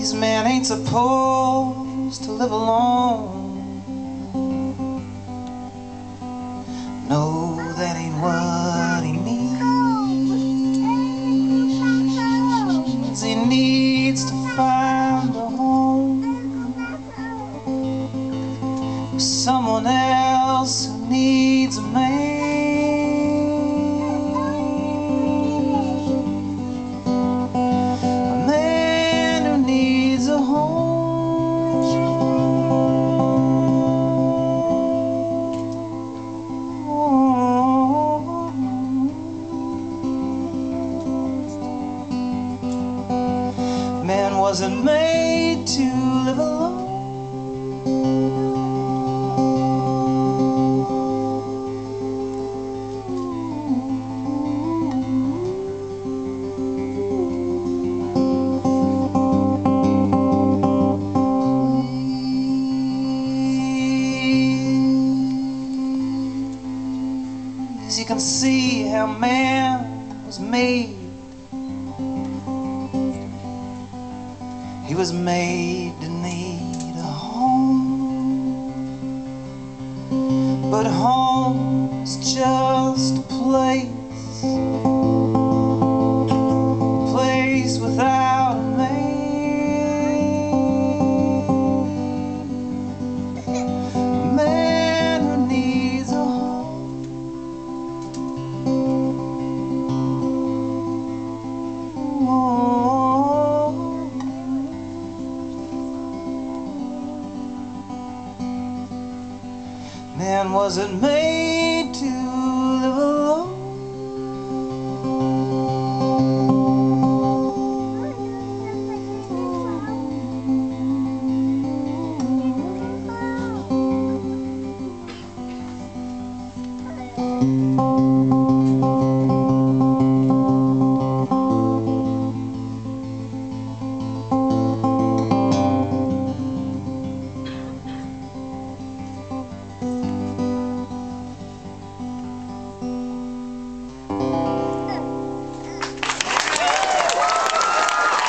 This man ain't supposed to live alone. No, that ain't what he needs. He needs to find a home with someone else who needs a man. Man wasn't made to live alone. As you can see how man was made. He was made to need a home, but home's just a place without a man who needs a home. Man wasn't made to live alone.